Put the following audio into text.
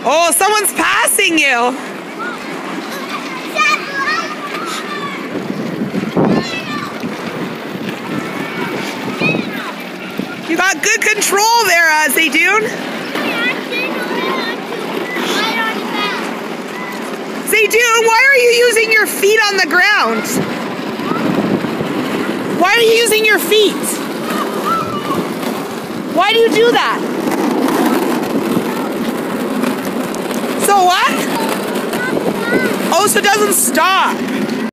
Oh, someone's passing you. You got good control there, Zaydun. Zaydun, why are you using your feet on the ground? Why are you using your feet? Why do you do that? So what? Oh, so it doesn't stop.